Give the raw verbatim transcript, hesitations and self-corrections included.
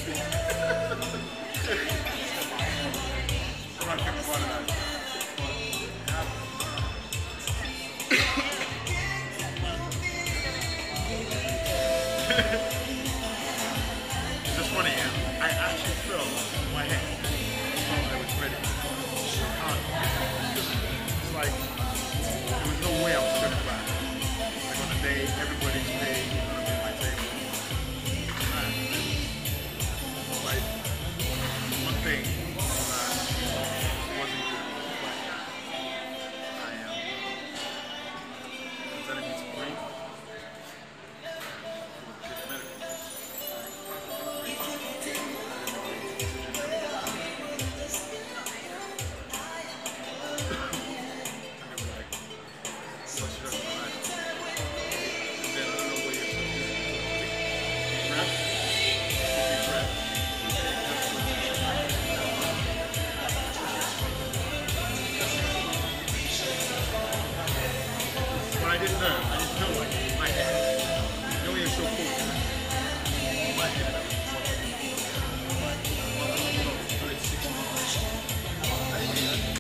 Someone can one of those. It's just funny, yeah? I actually felt my head. Felt I was ready. I can't. It's like there was no way I was turning back. Like on the day, everybody's day, gonna be at my table. Man, like one thing that wasn't good was the fact that I am um, telling me to breathe. But I didn't know. I didn't know like my head. You know when you're so cool. My head.